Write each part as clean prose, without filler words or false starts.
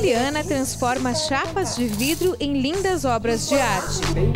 Juliana transforma chapas de vidro em lindas obras de arte.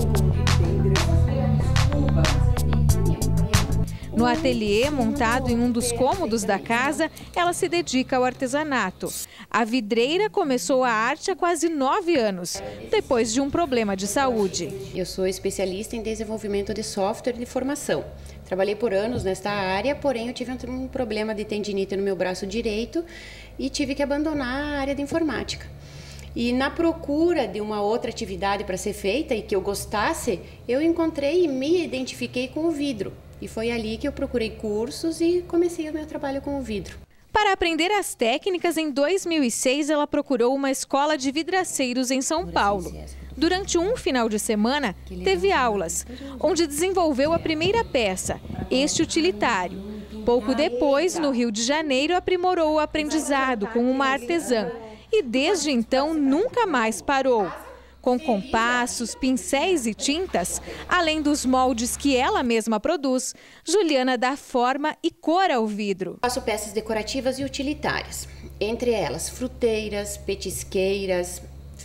No ateliê, montado em um dos cômodos da casa, ela se dedica ao artesanato. A vidreira começou a arte há quase 9 anos, depois de um problema de saúde. Eu sou especialista em desenvolvimento de software de formação. Trabalhei por anos nesta área, porém eu tive um problema de tendinite no meu braço direito e tive que abandonar a área de informática. E na procura de uma outra atividade para ser feita e que eu gostasse, eu encontrei e me identifiquei com o vidro. E foi ali que eu procurei cursos e comecei o meu trabalho com o vidro. Para aprender as técnicas, em 2006 ela procurou uma escola de vidraceiros em São Paulo. Durante um final de semana, teve aulas, onde desenvolveu a primeira peça, este utilitário. Pouco depois, no Rio de Janeiro, aprimorou o aprendizado com uma artesã e desde então nunca mais parou. Com compassos, pincéis e tintas, além dos moldes que ela mesma produz, Juliana dá forma e cor ao vidro. Faço peças decorativas e utilitárias, entre elas fruteiras, petisqueiras,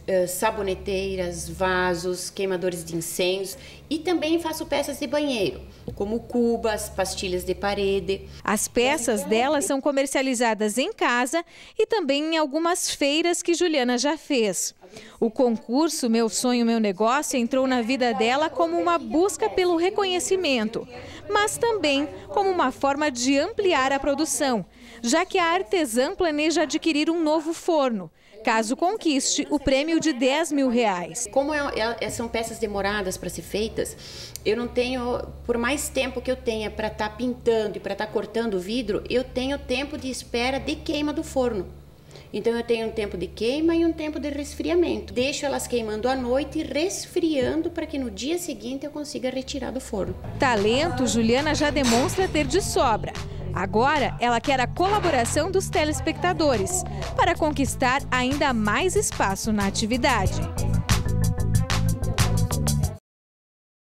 saboneteiras, vasos, queimadores de incenso e também faço peças de banheiro, como cubas, pastilhas de parede. As peças dela são comercializadas em casa e também em algumas feiras que Juliana já fez. O concurso Meu Sonho, Meu Negócio entrou na vida dela como uma busca pelo reconhecimento, mas também como uma forma de ampliar a produção, já que a artesã planeja adquirir um novo forno, caso conquiste o prêmio de R$10 mil. Como são peças demoradas para ser feitas, eu não tenho, por mais tempo que eu tenha para estar pintando e para estar cortando o vidro, eu tenho tempo de espera de queima do forno. Então eu tenho um tempo de queima e um tempo de resfriamento. Deixo elas queimando à noite e resfriando para que no dia seguinte eu consiga retirar do forno. Talento, Juliana já demonstra ter de sobra. Agora, ela quer a colaboração dos telespectadores para conquistar ainda mais espaço na atividade.